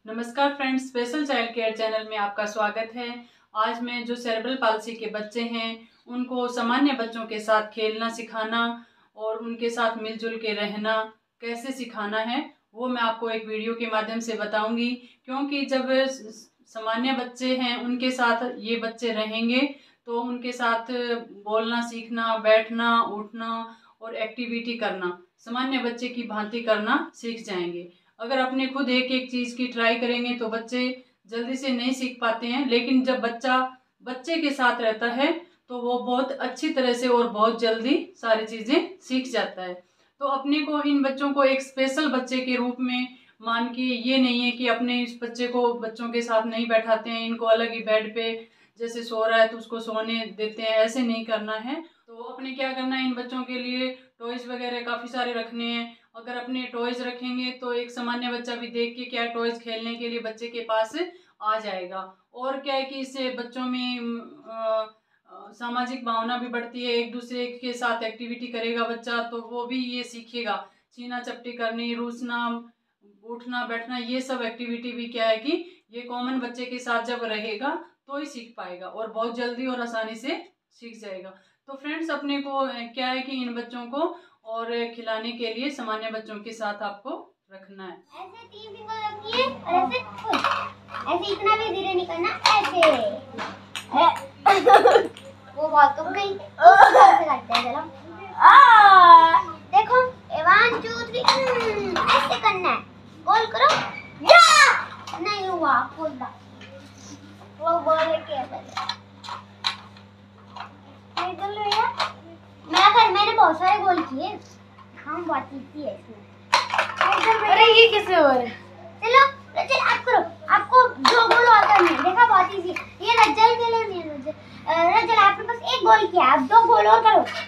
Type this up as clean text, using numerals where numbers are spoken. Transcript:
नमस्कार friends, special child care channel में आपका स्वागत है। आज मैं जो सेरेब्रल पाल्सी के बच्चे हैं उनको सामान्य बच्चों के साथ खेलना सिखाना और उनके साथ मिलजुल के रहना कैसे सिखाना है वो मैं आपको एक वीडियो के माध्यम से बताऊंगी। क्योंकि जब सामान्य बच्चे हैं उनके साथ ये बच्चे रहेंगे तो उनके साथ बोलना सीखना, बैठना, उठना और एक्टिविटी करना सामान्य बच्चे की भांति करना सीख जाएंगे। अगर अपने खुद एक एक चीज़ की ट्राई करेंगे तो बच्चे जल्दी से नहीं सीख पाते हैं, लेकिन जब बच्चा बच्चे के साथ रहता है तो वो बहुत अच्छी तरह से और बहुत जल्दी सारी चीज़ें सीख जाता है। तो अपने को इन बच्चों को एक स्पेशल बच्चे के रूप में मान के ये नहीं है कि अपने इस बच्चे को बच्चों के साथ नहीं बैठाते हैं, इनको अलग ही बेड पे जैसे सो रहा है तो उसको सोने देते हैं, ऐसे नहीं करना है। तो अपने क्या करना है, इन बच्चों के लिए टॉयज़ वगैरह काफ़ी सारे रखने हैं। अगर अपने टॉयज़ रखेंगे तो एक सामान्य बच्चा भी देख के क्या टॉयज़ खेलने के लिए बच्चे के पास आ जाएगा। और क्या है कि इससे बच्चों में सामाजिक भावना भी बढ़ती है, एक दूसरे के साथ एक्टिविटी करेगा बच्चा तो वो भी ये सीखेगा। छीना चपटी करनी, रूसना, उठना बैठना, ये सब एक्टिविटी भी क्या है कि ये कॉमन बच्चे के साथ जब रहेगा तो ही सीख पाएगा और बहुत जल्दी और आसानी से सीख जाएगा। तो फ्रेंड्स, अपने को क्या है कि इन बच्चों को और खिलाने के लिए सामान्य बच्चों के साथ आपको रखना है। ऐसे 3 फिंगर रखनी है और ऐसे इतना भी धीरे नहीं करना, ऐसे वो बहुत कम गई ऐसे करते हैं। चलो देखो, 1 2 3 ऐसे करना है, गोल करो या नहीं हुआ खोल दा वो गोल है क्या मैंने बहुत सारे गोल किए। हम बहुत इजी है इसमें। अरे ये कैसे हो रहा है? चलो रज्जल आप करो, आपको जो गोल और करना है, देखा बहुत इजी। ये रज्जल के लिए नहीं, रज्जल आपने बस एक गोल किया, आप 2 गोल और करो।